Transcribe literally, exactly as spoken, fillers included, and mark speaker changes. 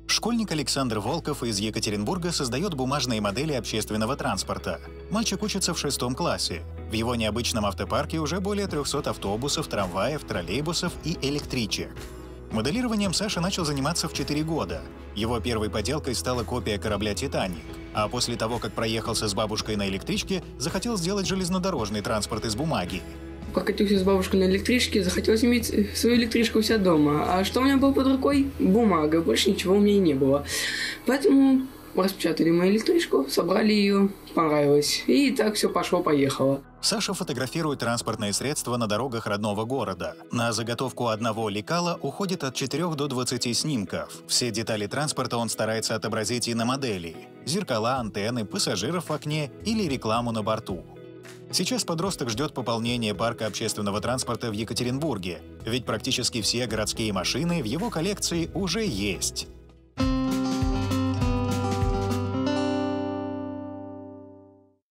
Speaker 1: Школьник Александр Волков из Екатеринбурга создает бумажные модели общественного транспорта. Мальчик учится в шестом классе. В его необычном автопарке уже более трёхсот автобусов, трамваев, троллейбусов и электричек. Моделированием Саша начал заниматься в четыре года. Его первой поделкой стала копия корабля «Титаник». А после того, как проехался с бабушкой на электричке, захотел сделать железнодорожный транспорт из бумаги.
Speaker 2: Прокатился с бабушкой на электричке, захотелось иметь свою электричку у себя дома. А что у меня было под рукой? Бумага. Больше ничего у меня и не было. Поэтому распечатали мою электричку, собрали ее, понравилось. И так все пошло-поехало.
Speaker 1: Саша фотографирует транспортные средства на дорогах родного города. На заготовку одного лекала уходит от четырёх до двадцати снимков. Все детали транспорта он старается отобразить и на модели. Зеркала, антенны, пассажиров в окне или рекламу на борту. Сейчас подросток ждет пополнения парка общественного транспорта в Екатеринбурге, ведь практически все городские машины в его коллекции уже есть.